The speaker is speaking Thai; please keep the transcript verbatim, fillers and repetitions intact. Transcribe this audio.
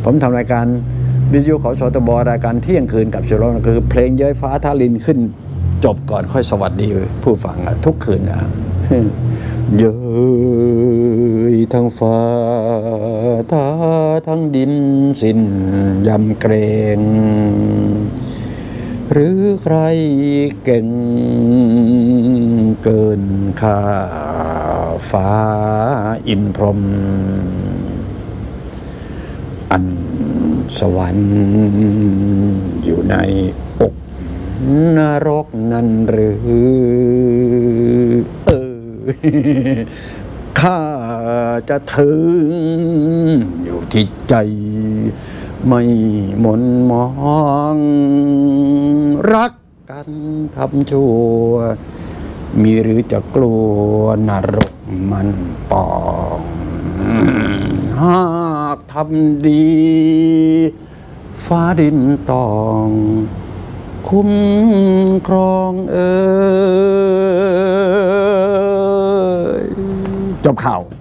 ผมทำรายการวิทยุของสตบรายการเที่ยงคืนกับสุรนคือเพลงเย้ยฟ้าทารินขึ้นจบก่อนค่อยสวัสดีผู้ฟังทุกคืนนะเย้ยทั้งฟ้าทาทั้งดินสิ้นยำเกรงหรือใครเก่งเกินข้าฟ้าอินพรหมอันสวรรค์อยู่ในอกนรกนั่นหรือเออข้าจะถึงอยู่ที่ใจไม่หม่นมองรักกันทำชั่วมีหรือจะกลัวนรกมันปองหากทำดีฟ้าดินตองคุ้มครองเอ่ยจบข่าว